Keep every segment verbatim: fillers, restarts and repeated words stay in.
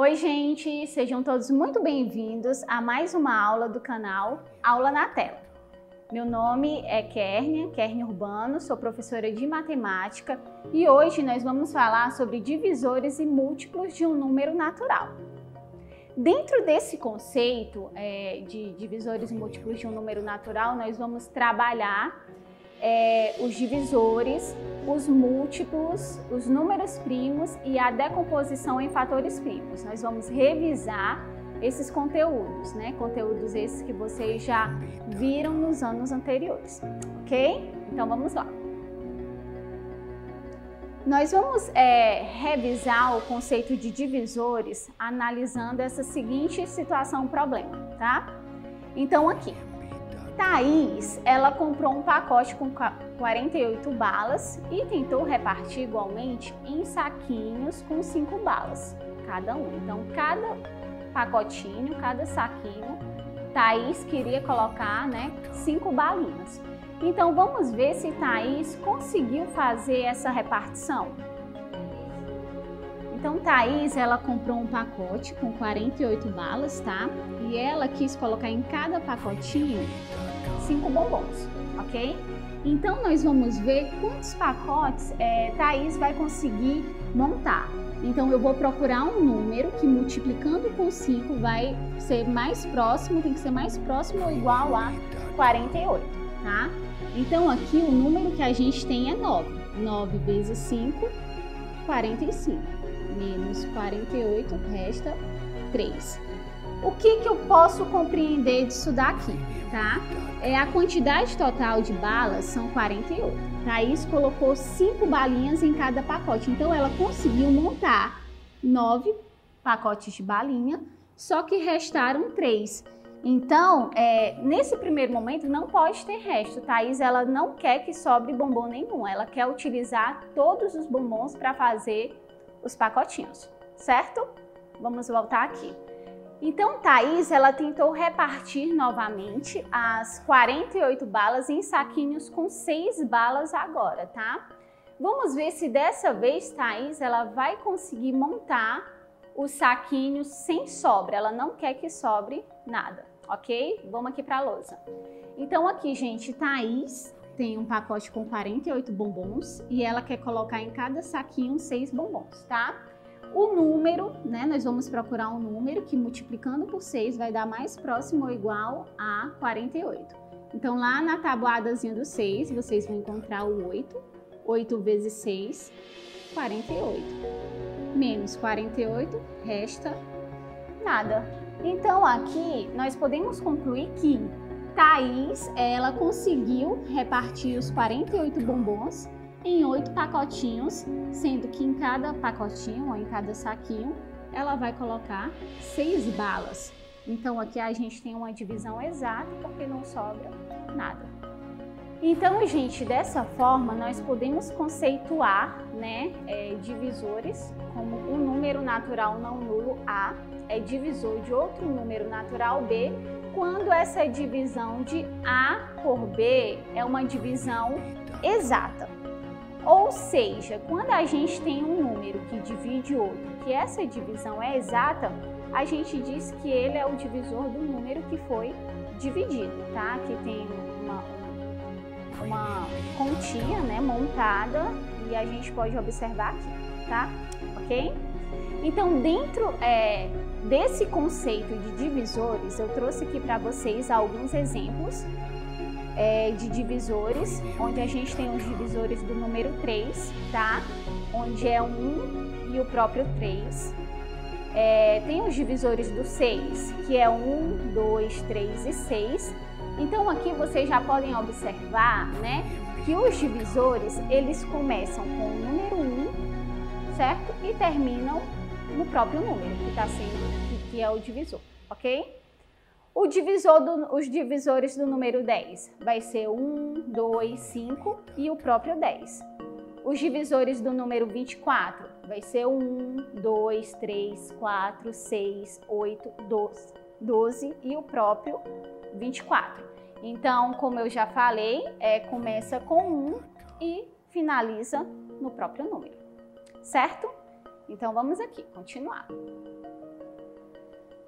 Oi, gente! Sejam todos muito bem-vindos a mais uma aula do canal Aula na Tela. Meu nome é Kérnia, Kérnia Urbano, sou professora de matemática e hoje nós vamos falar sobre divisores e múltiplos de um número natural. Dentro desse conceito é, de divisores e múltiplos de um número natural, nós vamos trabalhar é, os divisores, os múltiplos, os números primos e a decomposição em fatores primos. Nós vamos revisar esses conteúdos, né? Conteúdos esses que vocês já viram nos anos anteriores, ok? Então vamos lá. Nós vamos é, revisar o conceito de divisores analisando essa seguinte situação, problema, tá? Então aqui, Thaís, ela comprou um pacote com quarenta e oito balas e tentou repartir igualmente em saquinhos com cinco balas cada um. Então, cada pacotinho, cada saquinho, Thaís queria colocar, né, cinco balinhas. Então, vamos ver se Thaís conseguiu fazer essa repartição. Então, Thaís, ela comprou um pacote com quarenta e oito balas, tá? E ela quis colocar em cada pacotinho cinco bombons, ok? Então, nós vamos ver quantos pacotes é, Thaís vai conseguir montar. Então, eu vou procurar um número que multiplicando com cinco vai ser mais próximo, tem que ser mais próximo ou igual a quarenta e oito, tá? Então, aqui o número que a gente tem é nove. nove vezes cinco, quarenta e cinco. Menos quarenta e oito, resta três. O que que eu posso compreender disso daqui, tá? É a quantidade total de balas são quarenta e oito. Thaís colocou cinco balinhas em cada pacote, então ela conseguiu montar nove pacotes de balinha, só que restaram três. Então, é, nesse primeiro momento não pode ter resto. Thaís, ela não quer que sobre bombom nenhum, ela quer utilizar todos os bombons para fazer os pacotinhos, certo? Vamos voltar aqui. Então, Thaís, ela tentou repartir novamente as quarenta e oito balas em saquinhos com seis balas agora, tá? Vamos ver se dessa vez, Thaís, ela vai conseguir montar os saquinhos sem sobra. Ela não quer que sobre nada, ok? Vamos aqui para a lousa. Então, aqui, gente, Thaís tem um pacote com quarenta e oito bombons e ela quer colocar em cada saquinho seis bombons, tá? O número, né, nós vamos procurar um número que multiplicando por seis vai dar mais próximo ou igual a quarenta e oito. Então, lá na tabuadazinha do seis, vocês vão encontrar o oito. oito vezes seis, quarenta e oito. Menos quarenta e oito, resta nada. Então, aqui, nós podemos concluir que Thaís, ela conseguiu repartir os quarenta e oito bombons em oito pacotinhos, sendo que em cada pacotinho ou em cada saquinho ela vai colocar seis balas. Então aqui a gente tem uma divisão exata porque não sobra nada. Então, gente, dessa forma nós podemos conceituar, né, é, divisores como um número natural não nulo A é divisor de outro número natural B quando essa divisão de A por B é uma divisão exata. Ou seja, quando a gente tem um número que divide outro, que essa divisão é exata, a gente diz que ele é o divisor do número que foi dividido, tá? Aqui tem uma, uma continha, né, montada e a gente pode observar aqui, tá? Ok? Então, dentro é, desse conceito de divisores, eu trouxe aqui para vocês alguns exemplos É, de divisores, onde a gente tem os divisores do número três, tá? Onde é um e o próprio três. É, tem os divisores do seis, que é um, dois, três e seis. Então aqui vocês já podem observar, né, que os divisores, eles começam com o número um, certo? E terminam no próprio número, que está sendo, que é o divisor, ok? O divisor do, os divisores do número dez vai ser um, dois, cinco e o próprio dez. Os divisores do número vinte e quatro vai ser um, dois, três, quatro, seis, oito, doze, doze e o próprio vinte e quatro. Então, como eu já falei, é, começa com um e finaliza no próprio número, certo? Então, vamos aqui, continuar.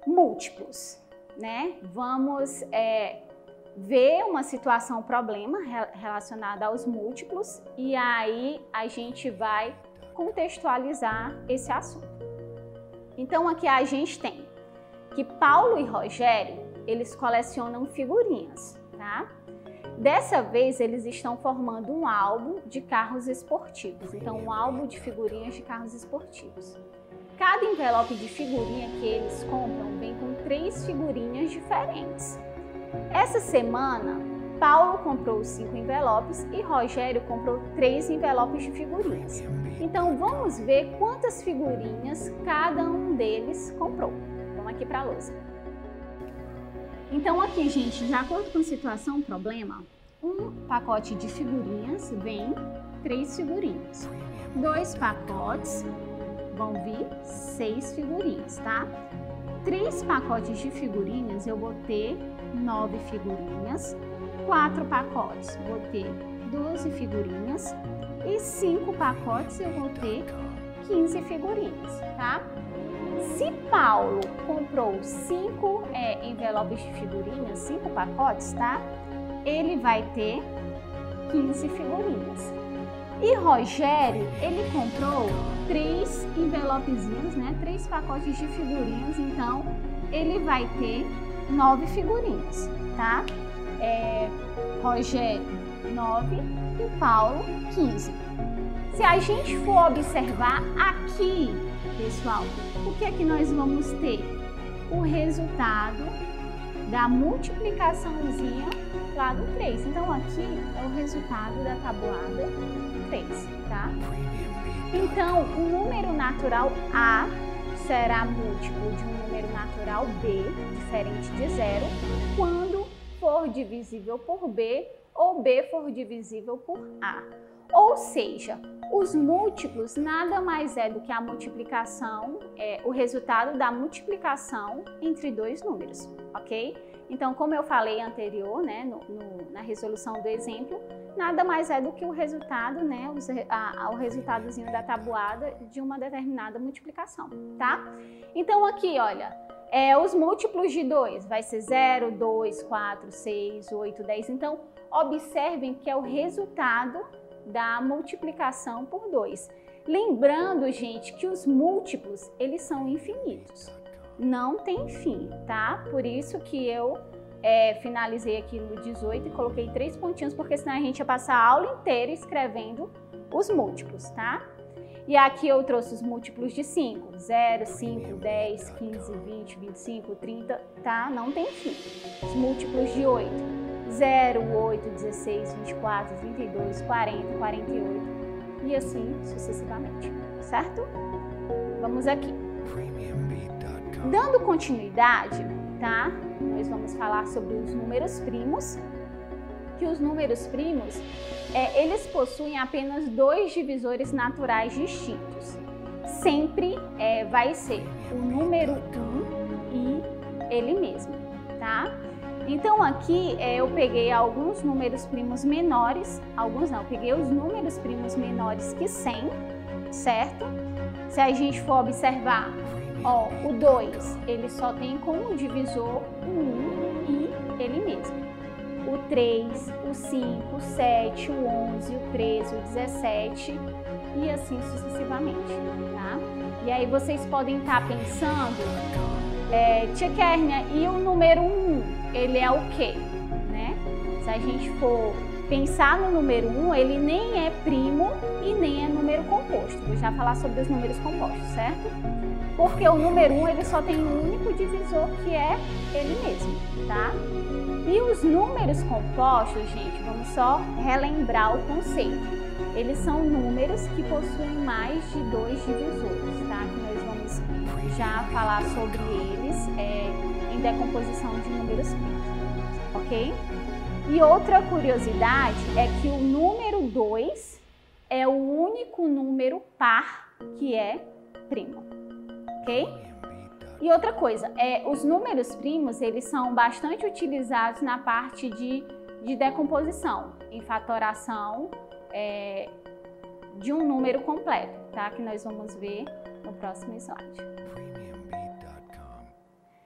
múltiplos, né? Vamos é, ver uma situação, problema relacionada aos múltiplos e aí a gente vai contextualizar esse assunto. Então aqui a gente tem que Paulo e Rogério, eles colecionam figurinhas, tá? Dessa vez eles estão formando um álbum de carros esportivos, então um álbum de figurinhas de carros esportivos. Cada envelope de figurinha que eles compram vem com três figurinhas diferentes. Essa semana, Paulo comprou cinco envelopes e Rogério comprou três envelopes de figurinhas. Então vamos ver quantas figurinhas cada um deles comprou. Vamos aqui para a lousa. Então aqui, gente, de acordo com a situação, problema, um pacote de figurinhas vem três figurinhas. Dois pacotes vão vir seis figurinhas, tá? Três pacotes de figurinhas eu vou ter nove figurinhas. Quatro pacotes vou ter doze figurinhas. E cinco pacotes eu vou ter quinze figurinhas, tá? Se Paulo comprou cinco é, envelopes de figurinhas, cinco pacotes, tá? Ele vai ter quinze figurinhas. E Rogério, ele comprou três envelopezinhos, né? Três pacotes de figurinhas, então ele vai ter nove figurinhas, tá? É, Rogério, nove e Paulo, quinze. Se a gente for observar aqui, pessoal, o que é que nós vamos ter? O resultado da multiplicaçãozinha lá do três. Então, aqui é o resultado da tabuada três, tá? Então, o número natural A será múltiplo de um número natural B, diferente de zero, quando for divisível por B ou B for divisível por A. Ou seja, os múltiplos nada mais é do que a multiplicação, é, o resultado da multiplicação entre dois números, ok? Então, como eu falei anterior, né, no, no, na resolução do exemplo, nada mais é do que o resultado, né, os, a, a, o resultadozinho da tabuada de uma determinada multiplicação, tá? Então, aqui, olha, é, os múltiplos de dois vai ser zero, dois, quatro, seis, oito, dez. Então, observem que é o resultado da multiplicação por dois. Lembrando, gente, que os múltiplos, eles são infinitos. Não tem fim, tá? Por isso que eu é, finalizei aqui no dezoito e coloquei três pontinhos, porque senão a gente ia passar a aula inteira escrevendo os múltiplos, tá? E aqui eu trouxe os múltiplos de cinco, zero, cinco, dez, quinze, vinte, vinte e cinco, trinta, tá? Não tem fim. Os múltiplos de oito, zero, oito, dezesseis, vinte e quatro, trinta e dois, quarenta, quarenta e oito e assim sucessivamente, certo? Vamos aqui. Dando continuidade, tá? Nós vamos falar sobre os números primos, que os números primos, é, eles possuem apenas dois divisores naturais distintos. Sempre é, vai ser o número um e ele mesmo, tá? Então aqui é, eu peguei alguns números primos menores, alguns não, eu peguei os números primos menores que cem, certo? Se a gente for observar, ó, o dois, ele só tem como divisor o um e ele mesmo. O três, o cinco, o sete, o onze, o treze, o dezessete e assim sucessivamente, tá? E aí vocês podem estar pensando, é, tia Kérnia, e o número um, ele é o quê? Né? Se a gente for pensar no número um, ele nem é primo e nem é número composto. Vou já falar sobre os números compostos, certo? Porque o número um, ele só tem um único divisor, que é ele mesmo, tá? E os números compostos, gente, vamos só relembrar o conceito. Eles são números que possuem mais de dois divisores, tá? Que nós vamos já falar sobre eles é, em decomposição de números primos, ok? E outra curiosidade é que o número dois é o único número par que é primo, ok? E outra coisa, é, os números primos, eles são bastante utilizados na parte de, de decomposição, em fatoração é, de um número completo, tá? Que nós vamos ver no próximo slide.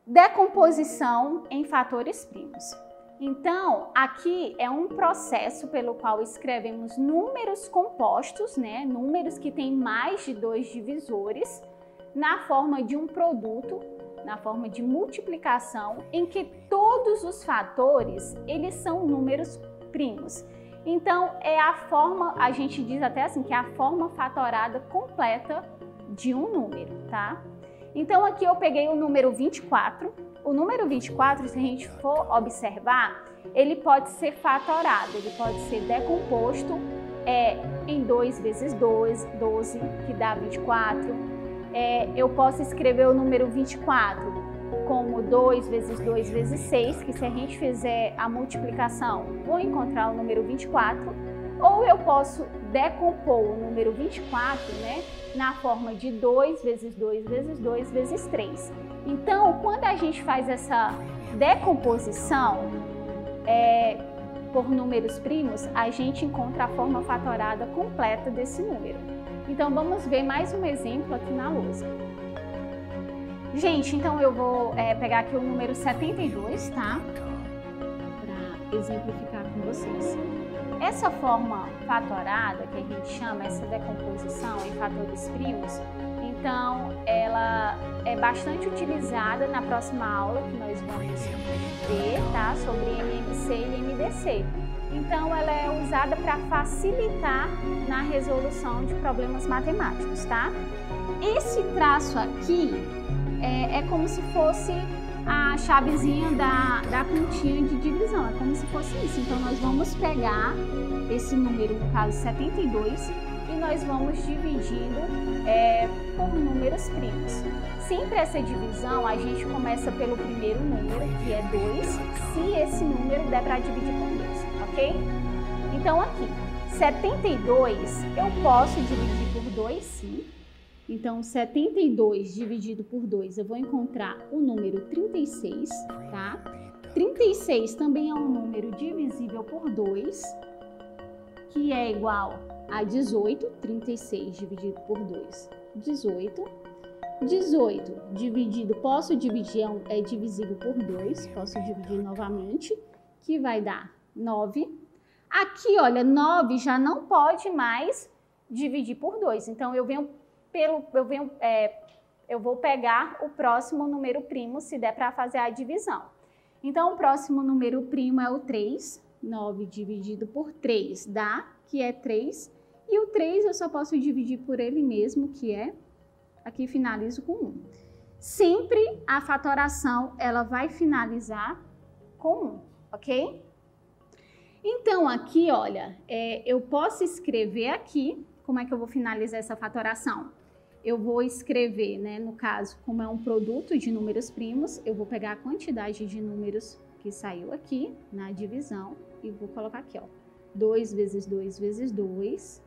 decomposição em fatores primos. Então, aqui é um processo pelo qual escrevemos números compostos, né? Números que têm mais de dois divisores, na forma de um produto, na forma de multiplicação, em que todos os fatores, eles são números primos. Então, é a forma, a gente diz até assim, que é a forma fatorada completa de um número, tá? Então, aqui eu peguei o número vinte e quatro. O número vinte e quatro, se a gente for observar, ele pode ser fatorado, ele pode ser decomposto é, em dois vezes dois, doze, que dá vinte e quatro. É, eu posso escrever o número vinte e quatro como dois vezes dois vezes seis, que se a gente fizer a multiplicação, vou encontrar o número vinte e quatro. Ou eu posso decompor o número vinte e quatro, né, na forma de dois vezes dois vezes dois vezes três. Então, quando a gente faz essa decomposição é, por números primos, a gente encontra a forma fatorada completa desse número. Então, vamos ver mais um exemplo aqui na lousa. Gente, então eu vou é, pegar aqui o número setenta e dois, tá? Para exemplificar com vocês. Essa forma fatorada, que a gente chama, essa decomposição em fatores primos, então ela é bastante utilizada na próxima aula que nós vamos ver, tá? Sobre M M C e M D C. Então ela é usada para facilitar na resolução de problemas matemáticos, tá? Esse traço aqui é, é como se fosse a chavezinha da, da continha de divisão, é como se fosse isso. Então, nós vamos pegar esse número, no caso setenta e dois, e nós vamos dividindo é, por números primos. Sempre essa divisão, a gente começa pelo primeiro número, que é dois, se esse número der para dividir por dois, ok? Então, aqui, setenta e dois, eu posso dividir por dois, sim. Então, setenta e dois dividido por dois, eu vou encontrar o número trinta e seis, tá? trinta e seis também é um número divisível por dois, que é igual a dezoito. trinta e seis dividido por dois, dezoito. dezoito dividido, posso dividir, é divisível por dois, posso dividir novamente, que vai dar nove. Aqui, olha, nove já não pode mais dividir por dois, então eu venho Pelo, eu, venho, é, eu vou pegar o próximo número primo, se der para fazer a divisão. Então, o próximo número primo é o três. nove dividido por três dá, que é três. E o três eu só posso dividir por ele mesmo, que é, aqui finalizo com um. Sempre a fatoração, ela vai finalizar com um, ok? Então, aqui, olha, é, eu posso escrever aqui, como é que eu vou finalizar essa fatoração? Eu vou escrever, né, no caso, como é um produto de números primos, eu vou pegar a quantidade de números que saiu aqui na divisão e vou colocar aqui, ó, dois vezes dois vezes dois,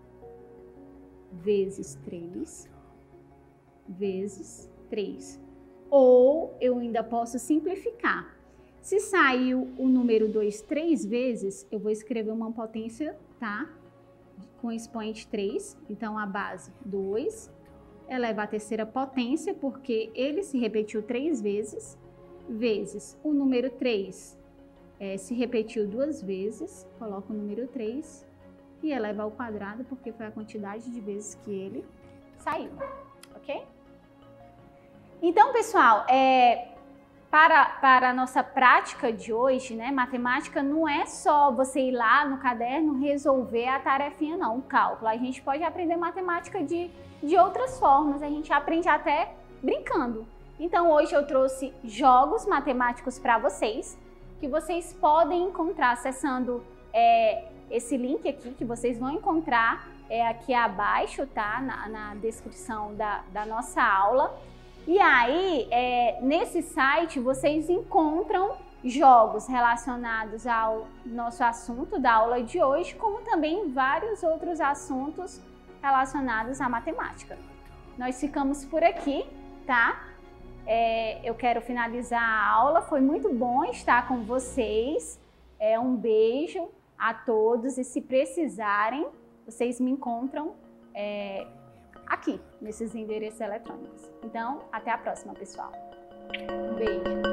vezes três, vezes três. Ou eu ainda posso simplificar. Se saiu o número dois três vezes, eu vou escrever uma potência, tá? Com expoente três, então a base dois, eleva a terceira potência, porque ele se repetiu três vezes, vezes o número três é, se repetiu duas vezes, coloco o número três e eleva ao quadrado, porque foi a quantidade de vezes que ele saiu, ok? Então, pessoal, é, para, para a nossa prática de hoje, né, matemática não é só você ir lá no caderno resolver a tarefinha, não, o cálculo. A gente pode aprender matemática de, de outras formas, a gente aprende até brincando. Então, hoje eu trouxe jogos matemáticos para vocês, que vocês podem encontrar acessando é, esse link aqui, que vocês vão encontrar é, aqui abaixo, tá? Na, na descrição da, da nossa aula. E aí, é, nesse site, vocês encontram jogos relacionados ao nosso assunto da aula de hoje, como também vários outros assuntos relacionados à matemática. Nós ficamos por aqui, tá? É, eu quero finalizar a aula, foi muito bom estar com vocês. É, um beijo a todos e se precisarem, vocês me encontram é, aqui, nesses endereços eletrônicos. Então, até a próxima, pessoal! Um beijo.